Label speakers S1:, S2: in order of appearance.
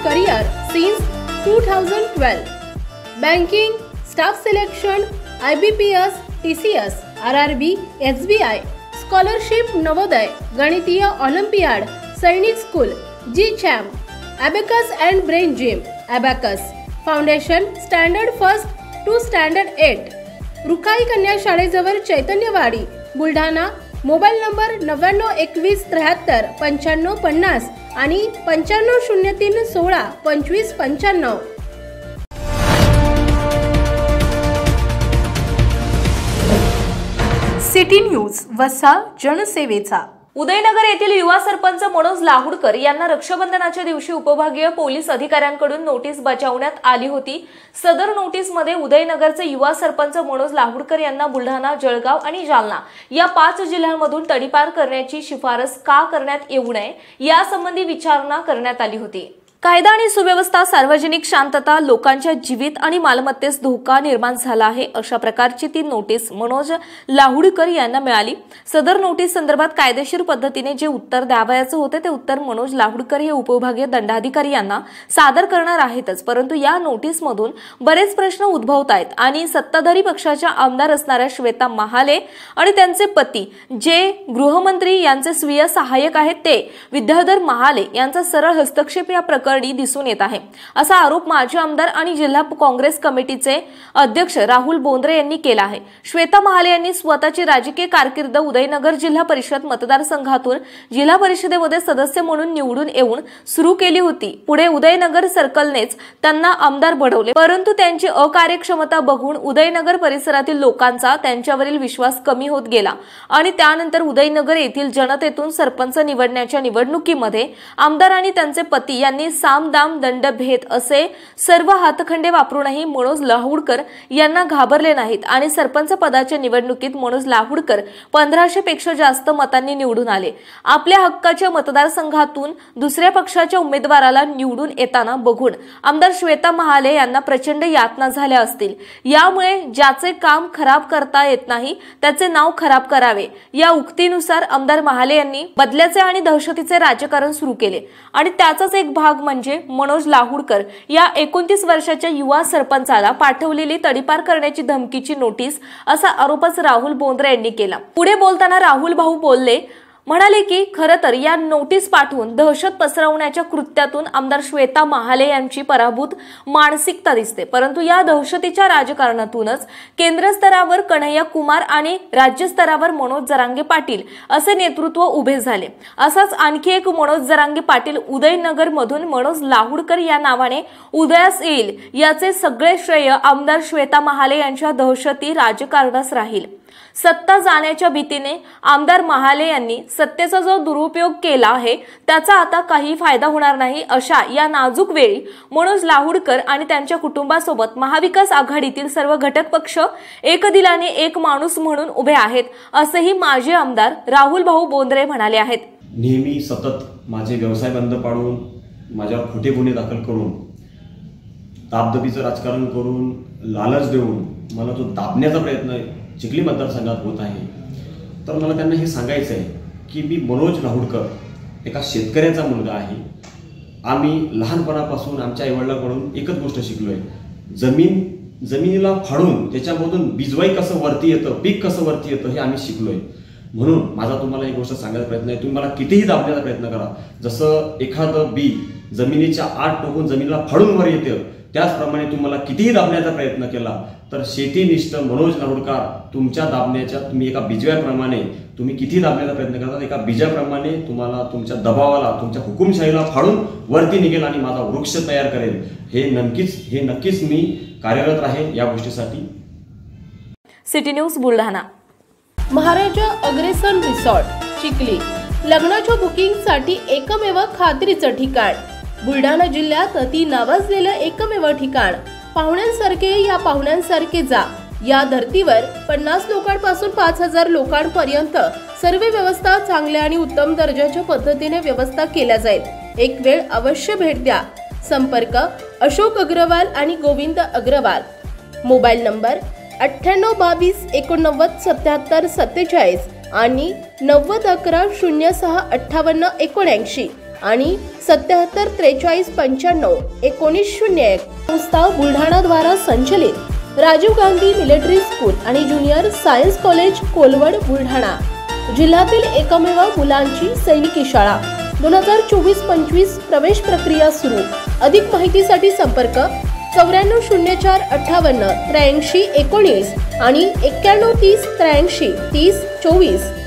S1: career since 2012. Banking, staff selection, IBPS, TCS, RRB, SBI, scholarship Navodaya, गणितीय olympiad, Sainik school, G-Champ, Abacus and Brain Gym, Abacus, Foundation, Standard 1st to Standard 8. Rukhai कन्या शाळेजवळ Chaitanyawadi, Buldhana. Mobile number 9921739550 आणि 9503162595. City news, वसा जनसेवेचा.
S2: उदयनगर येथील युवा सरपंच मनोज लाहुडकर यांना रक्षाबंधनाच्या दिवशी उपविभागीय पोलीस अधिकाऱ्यांकडून नोटीस बजावण्यात आली होती. सदर नोटीसमध्ये उदयनगरचे युवा सरपंच मनोज लाहुडकर यांना बुलढाणा, जळगाव आणि जालना या 5 जिल्ह्यांमधून तडीपार करण्याची शिफारस का करण्यात येऊ नये यासंबंधी विचारणा करण्यात आली होती. कायदा आणि सुव्यवस्था, सार्वजनिक शांतता, लोकांच्या जीवित आणि मालमत्तेस धोका निर्माण झाला आहे अशा प्रकारची ती नोटीस मनोज लाहुडकर यांना मिळाली. सदर नोटीस संदर्भात कायदेशीर पद्धतीने जे उत्तर द्यावयाचे होते ते उत्तर मनोज लाहुडकर हे उपविभागीय दंडाधिकारी यांना सादर करणार आहेतच. परंतु या नोटीसमधून बरेच प्रश्न उद्भवत आहेत आणि सत्ताधारी पक्षाच्या आमदार असणाऱ्या श्वेता महाले आणि त्यांचे पती जे गृहमंत्री यांचे स्वीय सहाय्यक आहेत ते विद्याधर महाले यांचा सरळ हस्तक्षेप या प्रकरणी दिसून येत आहे असा आरोप माजी आमदार आणि जिल्हा काँग्रेस कमिटीचे अध्यक्ष राहुल बोंद्रे यांनी केला आहे. श्वेता महाले यांनी स्वतःची राजकीय कारकीर्द उदयनगर जिल्हा परिषद मतदारसंघातून जिल्हा परिषदेमध्ये सदस्य म्हणून निवडून येऊन सुरू केली होती. पुढे उदयनगर सर्कलनेच त्यांना आमदार बनवले, परंतु त्यांची अकार्यक्षमता बघून उदयनगर परिसरातील लोकांचा त्यांच्यावरील विश्वास कमी होत गेला आणि त्यानंतर उदयनगर येथील जनतेतून सरपंच निवडण्याच्या निवडणुकीमध्ये आमदार आणि त्यांचे पती यांनी साम दाम दंड भेद असे सर्व हातखंडे वापरूनही मनोज लाहुडकर यांना घाबरले नाहीत आणि सरपंच पदाच्या निवडणुकीत मनोज लाहुडकर 1500 पेक्षा जास्त मतांनी निवडून आले. आपल्या हक्काच्या मतदारसंघातून दुसऱ्या पक्षाच्या उमेदवाराला निवडून येताना बघून आमदार श्वेता महाले यांना प्रचंड यातना झाल्या असतील. यामुळे ज्याचे काम खराब करता येत नाही त्याचे नाव खराब करावे या उक्तीनुसार आमदार महाले यांनी बदल्याचे आणि दहशतीचे राजकारण सुरू केले आणि त्याचाच एक भाग म्हणजे मनोज लाहुडकर या 29 वर्षाच्या युवा सरपंचाला पाठवलेली तडीपार करण्याची धमकीची नोटीस असा आरोपच राहुल बोंद्रे यांनी केला. पुढे बोलताना राहुल भाऊ म्हणाले की खरं तर या नोटीस पाठवून दहशत पसरवण्याच्या कृत्यातून आमदार श्वेता महाले यांची पराभूत मानसिकता दिसते, परंतु या दहशतीच्या राजकारणातूनच केंद्र स्तरावर कन्हैया कुमार आणि राज्य स्तरावर मनोज जरांगे पाटील असे नेतृत्व उभे झाले. असाच आणखी एक मनोज जरांगे पाटील उदयनगर मधून मनोज लाहुडकर या नावाने उदयास येईल याचे सगळे श्रेय आमदार श्वेता महाले यांच्या दहशती राजकारणास राहील. सत्ता जाण्याच्या भीतीने आमदार महाले यांनी सत्तेचा जो दुरुपयोग केला आहे त्याचा आता काही फायदा होणार नाही अशा या नाजूक वेळी मनोज लाहुडकर आणि त्यांच्या कुटुंबासोबत महाविकास आघाडीतील सर्व घटक पक्ष एक दिलाने एक माणूस म्हणून उभे आहेत असेही माजी आमदार राहुल भाऊ बोंद्रे म्हणाले आहेत.
S3: नेहमी सतत माझे व्यवसाय बंद पाडून माझ्यावर खोटे गुन्हे दाखल करून दाबदबीचं राजकारण करून लालच देऊन मला तो दाबण्याचा प्रयत्न चिखली मतदारसंघात होत आहे. तर मला त्यांना हे सांगायचं आहे की मी मनोज लाहुडकर एका शेतकऱ्याचा मुलगा आहे. आम्ही लहानपणापासून आमच्या आईवडिलांकडून एकच गोष्ट शिकलो आहे, जमिनीला फाडून त्याच्यामधून बिजवाई कसं वरती येतं, पीक कसं वरती येतं हे आम्ही शिकलो आहे. म्हणून माझा तुम्हाला एक गोष्ट सांगायचा प्रयत्न आहे, तुम्ही मला कितीही दाबण्याचा प्रयत्न करा, जसं एखादं बी जमिनीच्या आत टोकून जमिनीला फाडून वर येतं त्याचप्रमाणे तुम्हाला कितीही दाबण्याचा प्रयत्न केला तर शेतीनिष्ठ मनोज लाहुडकर तुमच्या दाबण्याच्या तुम्ही एका बिजव्याप्रमाणे तुम्ही किती दाबण्याचा प्रयत्न करतात एका बीजाप्रमाणे तुम्हाला तुमच्या दबावाला तुमच्या हुकुमशाहीला फाडून वरती निघेल आणि माझा वृक्ष तयार करेल. हे नक्कीच मी कार्यरत आहे या गोष्टीसाठी.
S2: City news Buldhana.
S1: Maharaja Agrasen resort Chikhli लग्नाच्या बुकिंगसाठी एकमेव खात्रीचं ठिकाण. बुलढाणा जिल्ह्यात अति नावाजलेलं एकमेव ठिकाण. पाहुण्यांसारखे या पाहुण्यांसारखे जा. या धर्तीवर 50 लोकांपासून 5000 लोकांपर्यंत सर्व व्यवस्था चांगल्या आणि उत्तम दर्जाच्या पद्धतीने व्यवस्था केल्या जाईल. एक वेळ अवश्य भेट द्या. संपर्क अशोक अग्रवाल आणि गोविंद अग्रवाल. मोबाईल नंबर 9822897747 आणि 9011065879 आणि 77 43 95 19 01 संस्था बुलढाणाद्वारा संचलित राजीव गांधी मिलिटरी स्कूल आणि junior science college Kolwad Buldhana जिल्ह्यातील एकमेव मुलांची सैनिकी शाळा 2024-25 प्रवेश प्रक्रिया सुरू। अधिक माहितीसाठी संपर्क 9404 58 83 19 आणि 91 30 83 30 24।